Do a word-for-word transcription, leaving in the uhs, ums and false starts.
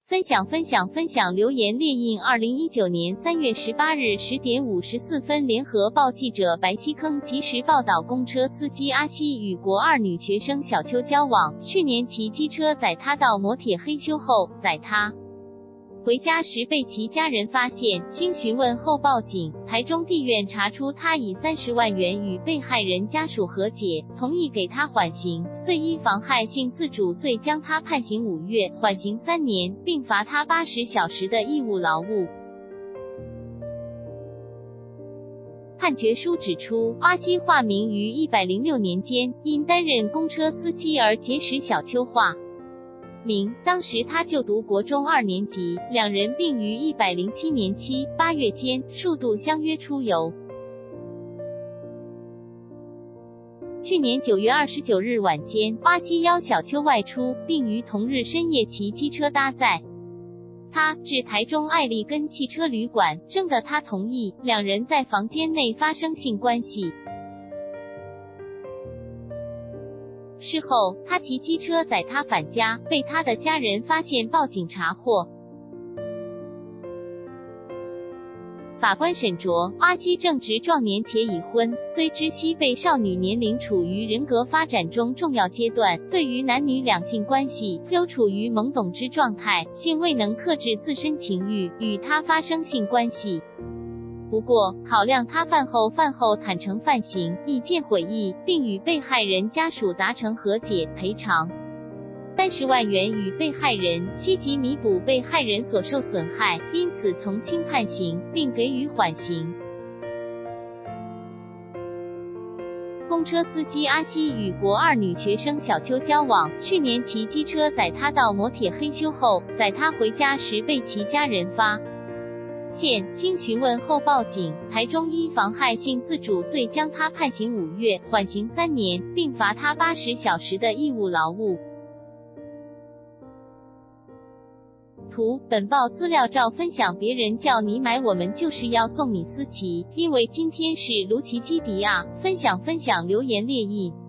分享分享分享留言列印二零一九年三月十八日十点五十四分，联合报记者白溪坑及时报道，公车司机阿西与国二女学生小秋交往，去年骑机车载她到摩铁黑修后，载她回家时被其家人发现，经询问后报警。台中地院查出他以三十万元与被害人家属和解，同意给他缓刑，遂依妨害性自主罪将他判刑五月，缓刑三年，并罚他八十小时的义务劳务。判决书指出，阿西化名于一百零六年间，因担任公车司机而结识小秋化名，当时他就读国中二年级，两人并于一百零七年七、八月间数度相约出游。去年九月二十九日晚间，阿西邀小秋外出，并于同日深夜骑机车搭载他至台中爱丽根汽车旅馆，征得他同意，两人在房间内发生性关系。事后，他骑机车载她返家，被他的家人发现，报警查获。法官审酌，阿西正值壮年且已婚，虽知悉被少女年龄处于人格发展中重要阶段，对于男女两性关系又处于懵懂之状态，幸未能克制自身情欲，与他发生性关系。不过，考量他饭后饭后坦诚犯行，意见悔意，并与被害人家属达成和解，赔偿三十万元与被害人，积极弥补被害人所受损害，因此从轻判刑，并给予缓刑。公车司机阿西与国二女学生小秋交往，去年骑机车载她到摩铁黑修后，载她回家时被其家人发现，经询问后报警，台中依妨害性自主罪将他判刑五月，缓刑三年，并罚他八十小时的义务劳务。图：本报资料照分享，别人叫你买，我们就是要送你思琪，因为今天是卢奇基迪亚。分享分享留言列印。